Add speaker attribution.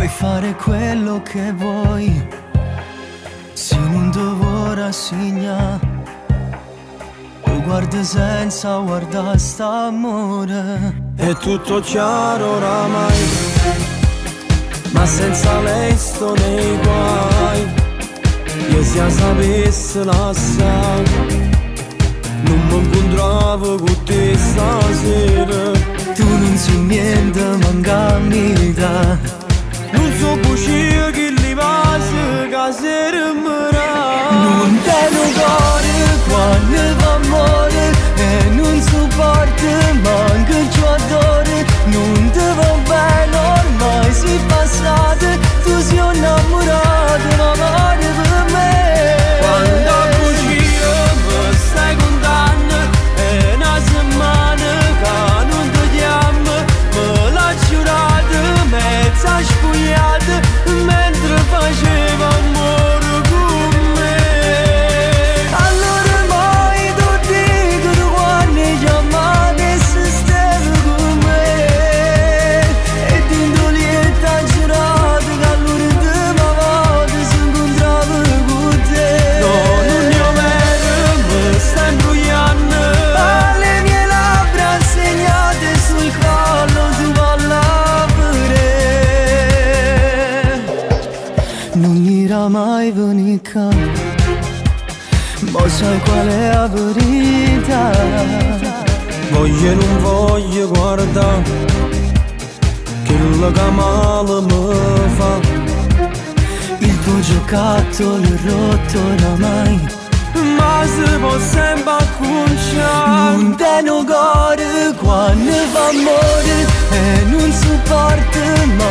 Speaker 1: Puoi fare quello che vuoi, se non devo rassegnare. O guardi senza guardare st'amore.
Speaker 2: È tutto chiaro oramai, ma senza lei sto nei guai. Io se la sapessi l'assai, non mi incontravo con te stasera.
Speaker 1: Tu non sei niente, manca vita.
Speaker 2: Non so cucire che li passa, che sera mera.
Speaker 1: Non te lo cuore quando va amore, e non sopporta manca il tuo adore. Non te va bene ormai, sei passata, tu sei innamorata, ma amore per me.
Speaker 2: Quando a bugia mi stai contando, è una settimana che non ti chiamo. Me l'ha giurata, mezza spogliata, mentre faceva amore con me.
Speaker 1: Allora mai tu dico tu quando chiamate se stai con me. E dentro lieta giurato che allora te ma volta si incontrava con te.
Speaker 2: No, non io vero, mi stai imbrogliando.
Speaker 1: Alle mie labbra segnate sul collo tu parla pure. Non mi era mai venuta, ma sai qual è la verità?
Speaker 2: Voglio e non voglio guardare quello che male mi fa.
Speaker 1: Il tuo giocattolo è rotto oramai,
Speaker 2: Ma se può sempre acconciare.
Speaker 1: non te lo cuore quando fa amore, e non sopporta